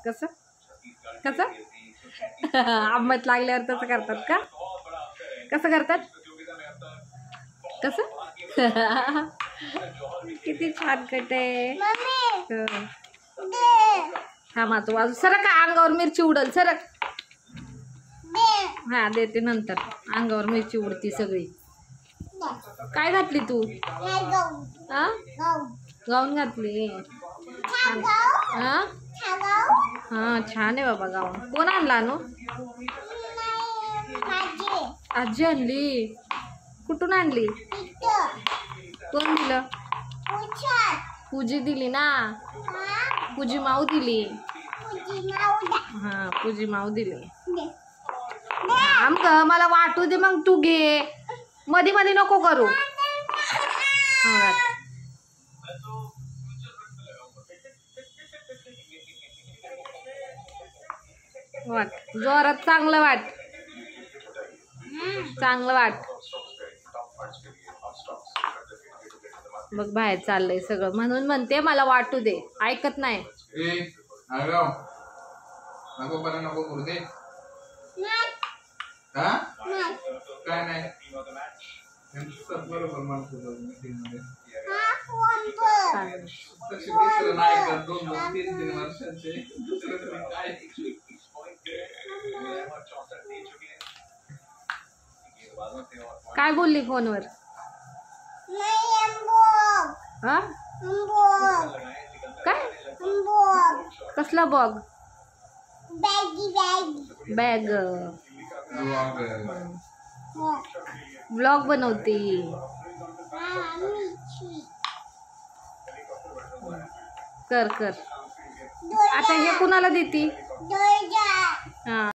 कसं कसं आंबट लागल्यावर तसं करतात का? कसं करतात? कसं? किती छान कटे. हा मा तू वाजू सरक, अंगावर मिरची उडल, सरक. हा देते नंतर. अंगावर मिरची उडती सगळी. काय घातली तू? हा गाऊन घातली. हा हा छान आहे बाबा गाऊन. कोण आणला नो? आजी आणली. कुठून आणली? कोण दिलं? पूजी दिली ना. पूजी माऊ दिली. हा पूजी माऊ दिली. ग मला वाटू दे मग तू घे. मध्ये मध्ये नको करू. वाट जोरात चांगलं वाट. चांगलं वाट. बघ बाहेर चाललंय सगळं म्हणून म्हणते मला वाटू दे. ऐकत नाही. काय नाही बरोबर म्हणतो काय बोलली फोनवर? हा काय? कसला बॉग? बॅग. ब्लॉग बनवती. कर कर. आता हे कुणाला देती? हा